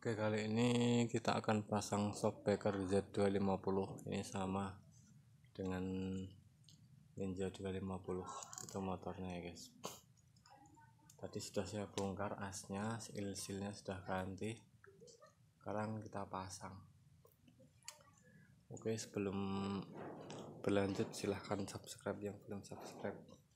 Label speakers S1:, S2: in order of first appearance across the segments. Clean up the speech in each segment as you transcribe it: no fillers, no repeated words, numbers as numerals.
S1: Oke, kali ini kita akan pasang Shockbreaker Z250. Ini sama dengan Ninja 250 itu motornya ya guys. Tadi sudah saya bongkar asnya, seal-sealnya sudah ganti. Sekarang kita pasang. Oke, sebelum berlanjut silahkan subscribe yang belum subscribe.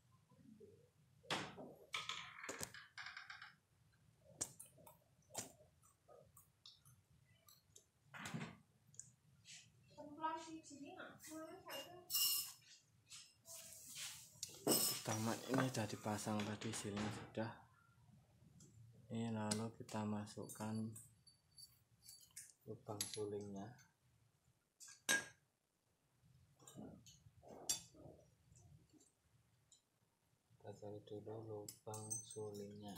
S1: Pertama ini sudah dipasang tadi, sealnya sudah. Ini lalu kita masukkan lubang sulingnya. Kita cari dulu lubang sulingnya.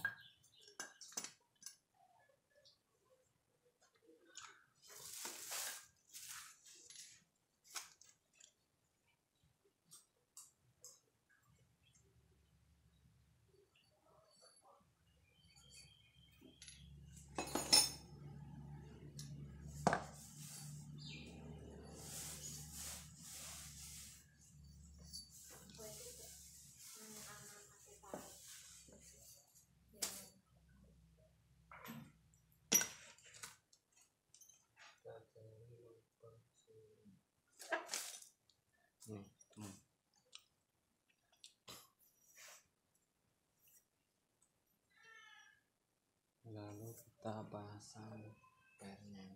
S1: Lalu kita pasang pernya,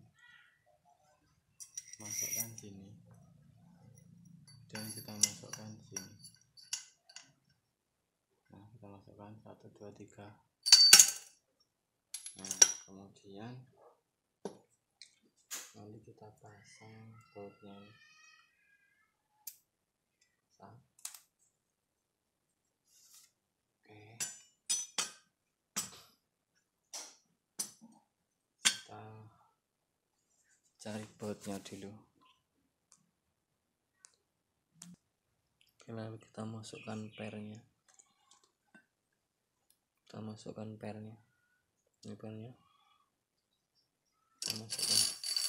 S1: masukkan sini dan kita masukkan sini. Nah, kita masukkan 1 2 3. Nah, kemudian nanti kita pasang bautnya. Oke, kita cari bautnya dulu. Oke, lalu kita masukkan pernya. Ini pernya kita masukkan.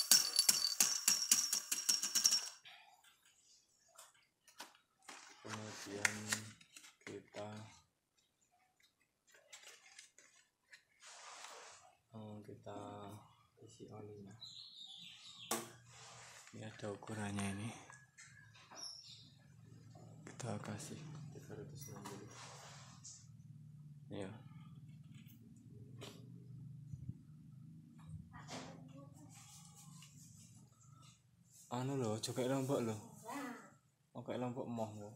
S1: Kemudian kita isi olinya. Ini ada ukurannya, ini kita kasih 360 ya. Anu loh, coba lombok loh, oke lombok moh loh.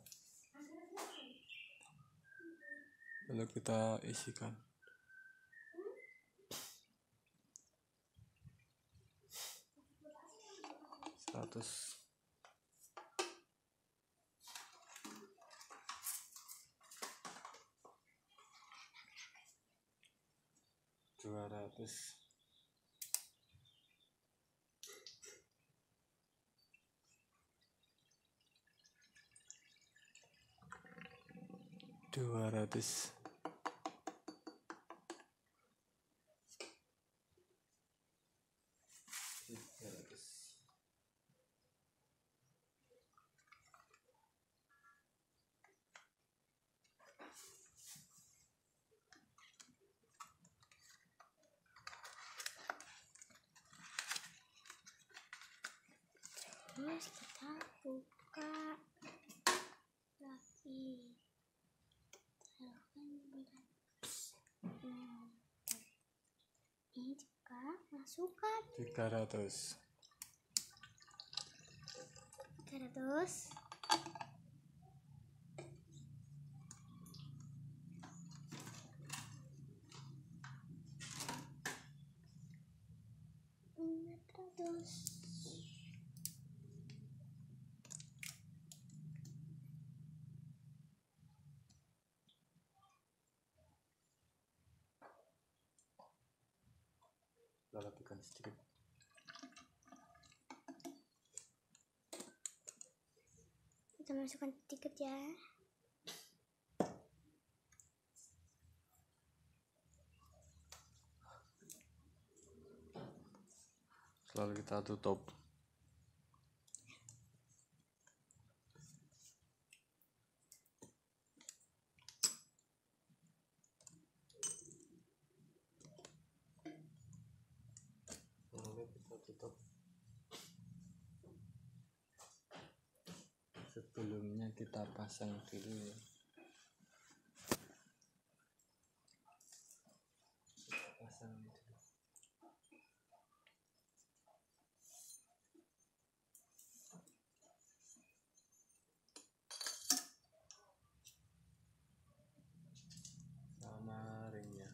S1: Lalu kita isikan. Seratus 200 200
S2: Terus kita buka lagi, ini juga masukkan
S1: 300 lalu tekan sedikit.
S2: Kita masukkan sedikit ya.
S1: lalu kita tutup. Sebelumnya kita pasang dulu ya. Pasang dulu. Sama ringnya.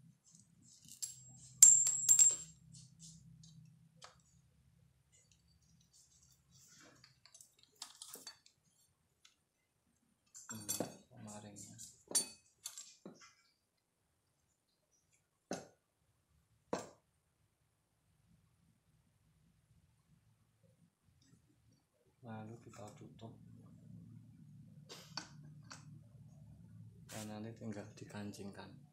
S1: Sama ringnya. Lalu kita tutup. Dan nanti tinggal dikancingkan.